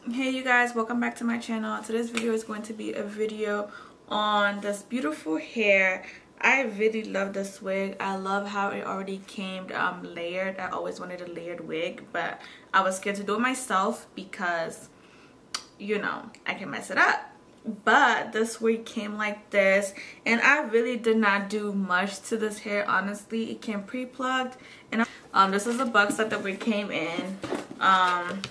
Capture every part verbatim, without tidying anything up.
Hey you guys, welcome back to my channel. Today's video is going to be a video on this beautiful hair. I really love this wig. I love how it already came um, layered. I always wanted a layered wig, but I was scared to do it myself because, you know, I can mess it up. But this wig came like this, and I really did not do much to this hair, honestly. It came pre-plugged, and um, this is the box that the wig came in. Um,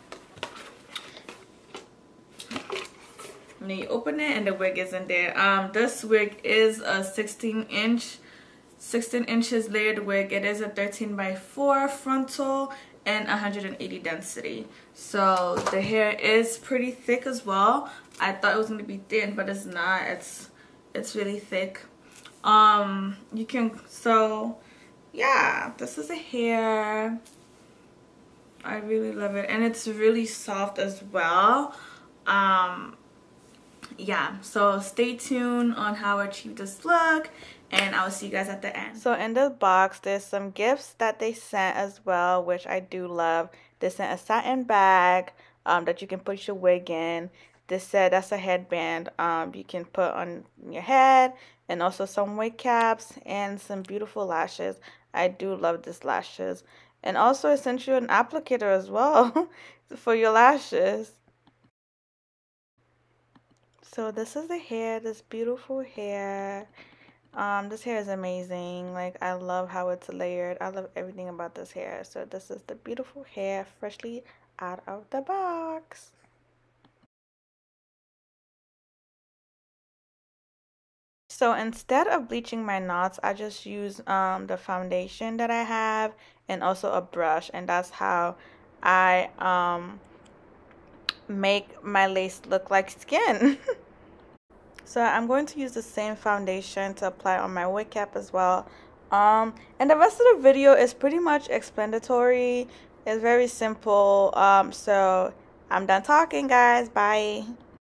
And then you open it and the wig is in there. Um, this wig is a sixteen inch, sixteen inches layered wig. It is a thirteen by four frontal and one hundred eighty density. So the hair is pretty thick as well. I thought it was gonna be thin, but it's not. It's it's really thick. Um, you can so yeah. This is a hair. I really love it, and it's really soft as well. Um. Yeah, so stay tuned on how I achieve this look, and I will see you guys at the end. So in this box there's some gifts that they sent as well, which I do love. They sent a satin bag um, that you can put your wig in. They said that's a headband um, you can put on your head, and also some wig caps and some beautiful lashes. I do love these lashes. And also it sent you an applicator as well for your lashes. So this is the hair, this beautiful hair. Um, this hair is amazing. Like, I love how it's layered. I love everything about this hair. So this is the beautiful hair freshly out of the box. So instead of bleaching my knots, I just use um, the foundation that I have and also a brush. And that's how I um, make my lace look like skin. So I'm going to use the same foundation to apply on my wig cap as well. Um, and the rest of the video is pretty much explanatory. It's very simple. Um, so I'm done talking, guys. Bye.